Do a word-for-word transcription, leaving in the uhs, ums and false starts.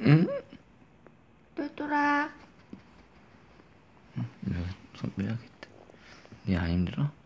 응? 똘똘아. 응, 이거 손 빼야겠다. 니 안 힘들어?